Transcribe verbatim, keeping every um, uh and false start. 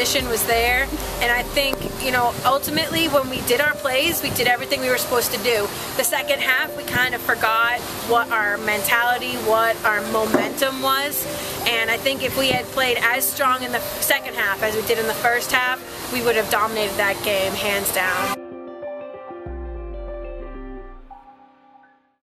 condition was there, and I think, you know, ultimately when we did our plays, we did everything we were supposed to do. The second half, we kind of forgot what our mentality, what our momentum was, and I think if we had played as strong in the second half as we did in the first half, we would have dominated that game hands down.